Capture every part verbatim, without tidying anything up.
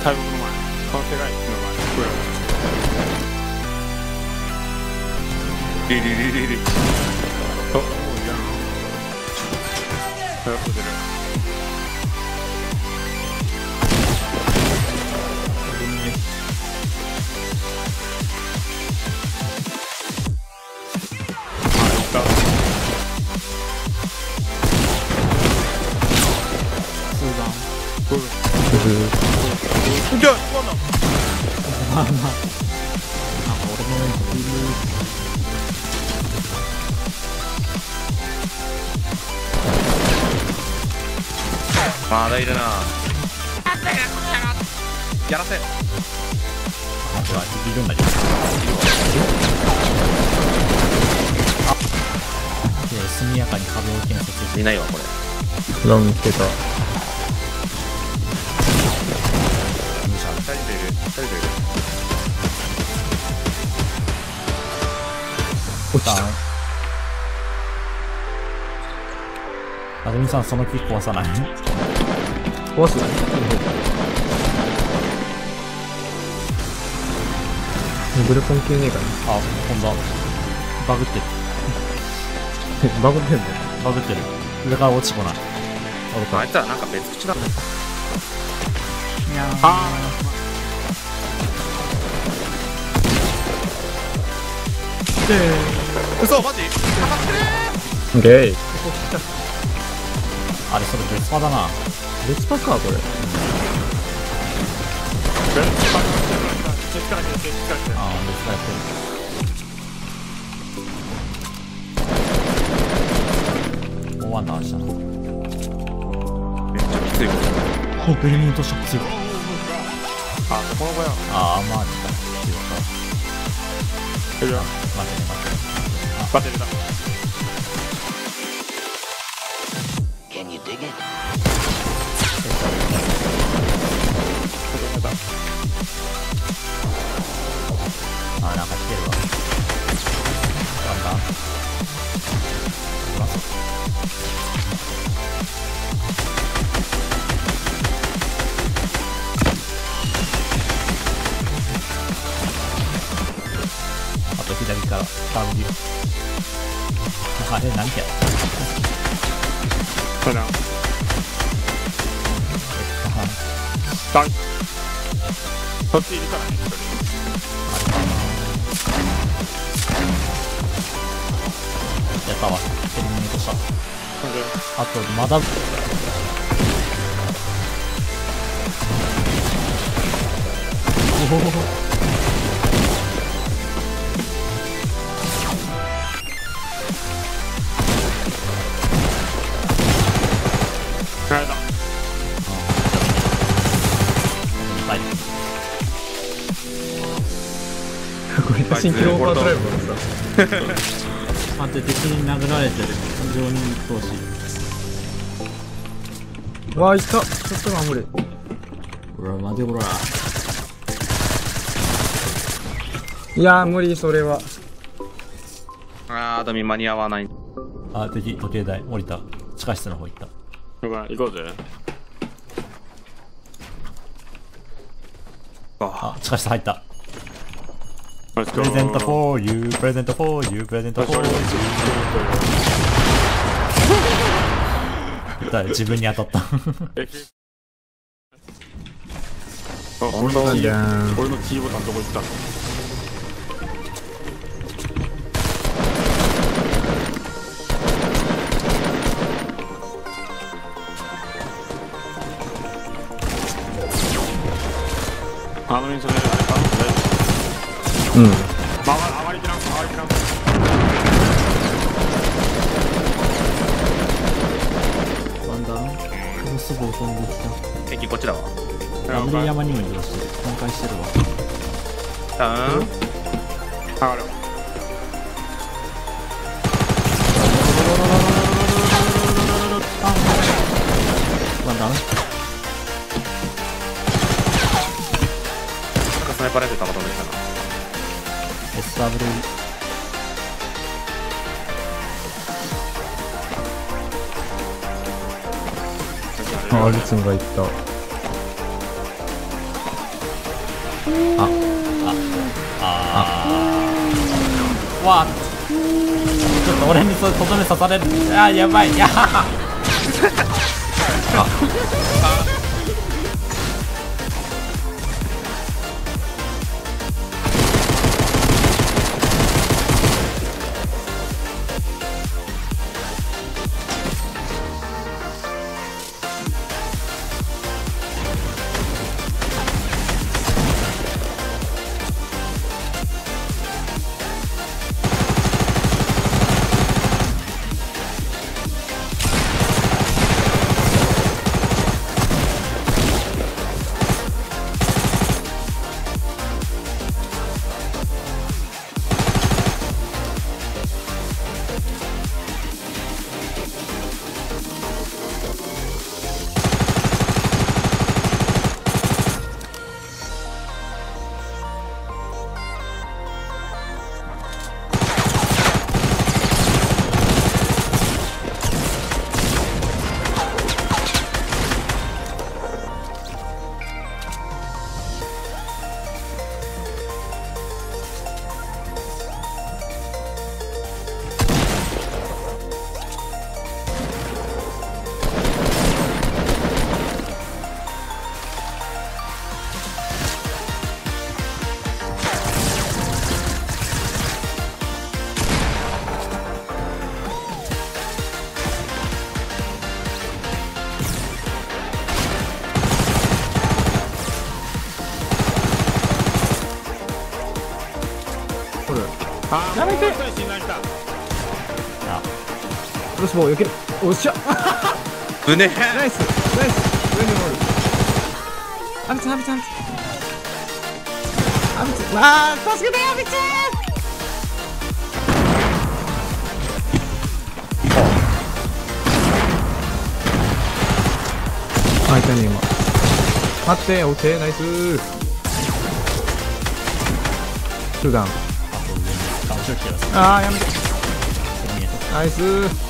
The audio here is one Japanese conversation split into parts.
大木の前、この世界の前、これリリリリリお、もういらん早く出るあ、いった通談うんじゃあ、そうなんだまあまあ、なんか俺の上にいる。 まだいるな。やらせ。 あとはいるんだけど。あ、で速やかに壁を建設していないわこれ。 ラン来てた。 二人でいる。二人でいる。 落ちた。 あずみさん、その木壊さない壊す。ブル関係ねえかあ、ほんだ。バグってる。 な。バグってんの？ バグってる。上から落ちこない。 あいつらなんか別口だね。 にゃーん。 あー嘘マジ？当たってるゲイ。 あれ、それ別パだな。 別パか、これ。 ああ、別パやってる。もうワンダーしたな。 めっちゃきついわ。 ほ、ベルミントショック強い。 あ、そこの子やああ、まあ、強か。 いるよ待ってね、待ってね。 バテルだあ、なんか来てるわ。だんだん。行きます。あと左からダブリュー。あれ、何や。 それなえっダンそっちいるからね、一人やったわ。エリミネートした。 ほんであと、まだ。おお。 あれだはい。 これ写真キローパードライブのさ。 待って、敵に殴られてる。非常に鬱陶しい。 わあ、いった。ちょっと守れ。 ほら、待てこら。 いやー、無理、それは。 あー、ダミ間に合わない。 あ、敵、時計台、降りた。地下室の方行った。 行こうぜああ、地下室入った。 ププレゼント for you, プレゼント for you, プレゼント for you。だ、自分に当たった。 あ、俺のなん T じゃん。 俺の T ボタンどこ行ったのあの人ね、 うん。 回りきらん、回りきらん。 ワンダーン、もうすぐ飛んできた。 敵こっちだわ。 ラブリー山にも移動してる。分解してるわ。 ダウン。 上がる。 ワンダーン。 スナイパーライフル弾飛んできたな。 エスダブリュー。 あ、リツンがいった。 あああわあちょっと俺にそとどめ刺される。あーやばい。やははやめて。クロスボウ避ける。おっしゃ。 ぶねナイスナイス。上におる。アビツアビツアビツ。アビツ。あー助けてアビツ。あいたね今。待ってオッケーナイス。ツーダウン。あーやめて。ナイス。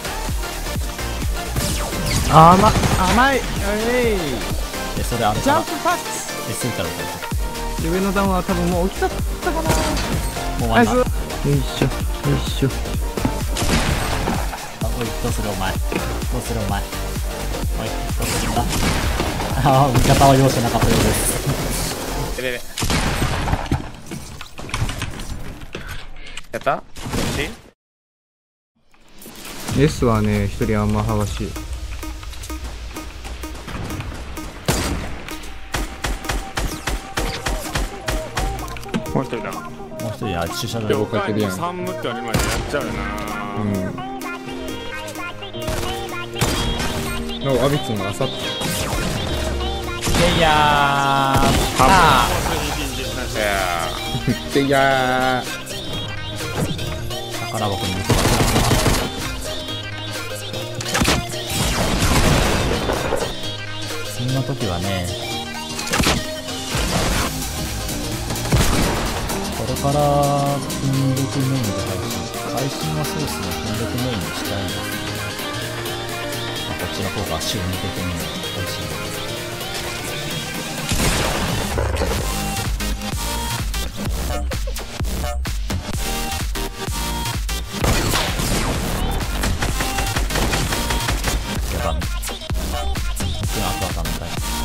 あ甘甘い。えい。 でそれあるジャンプパス。 えついたのかで上の段は多分もう起きちゃったかな。 もうナイス。 終わんな。 よいしょよいしょ。 あおいどうするお前どうするお前おいどうするんだ。ああ味方は容赦なかったようです。 えべべやったこっち S はね一人あんま剥がし。 もう一人だ。 もう一人は駐車場で、 に岡にサムってあれまでやっちゃうよな。 うん。アビツもあさっいやいやーあていや宝箱に肉がそんな時はねこれから金属メインで配信配信はそうですね金属メインにしたいんですけど、まあ、こっちの方が収入的にも美味しいのでやばみ本当に後は食べたい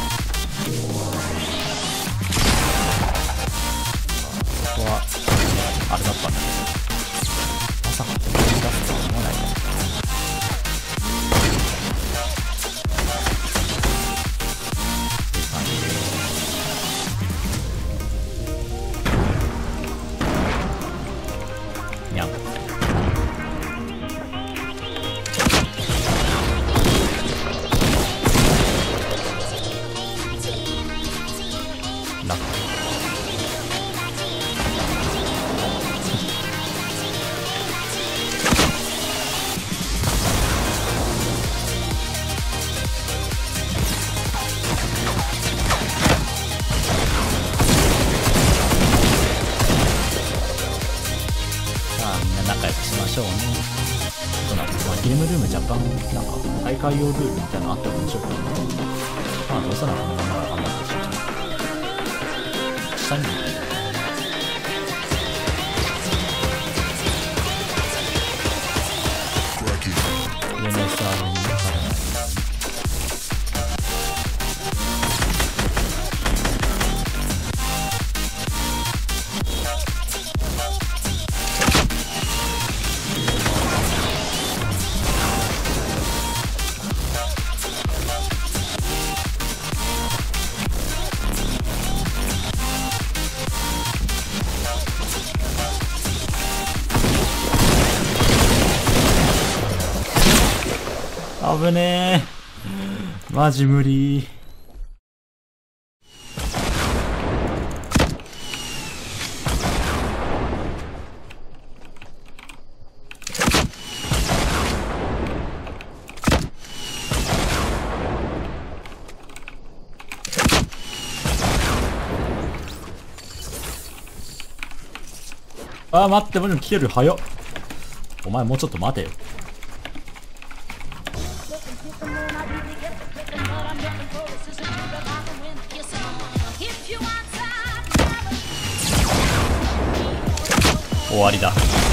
ここはあれだったんだけどまさかここに出すとは思わないねっていう感じでにゃん楽さあみんな仲良くしましょうね。そうなんです。まあ、ゲームルーム若干なんか大会用ルールみたいなのあっても面白いけど、まあどうせならこのまま頑張ってしまう。 下にいる。上の エスアール に行かれない。危ねえ。マジ無理。あー待って、もう来てる。早っ。お前もうちょっと待てよ。終わりだ。